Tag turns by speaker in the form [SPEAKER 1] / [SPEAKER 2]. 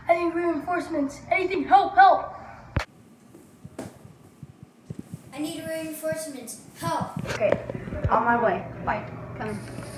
[SPEAKER 1] I need reinforcements. Anything, help, help!
[SPEAKER 2] I need reinforcements. Help!
[SPEAKER 3] Okay, on my way. Bye. Coming.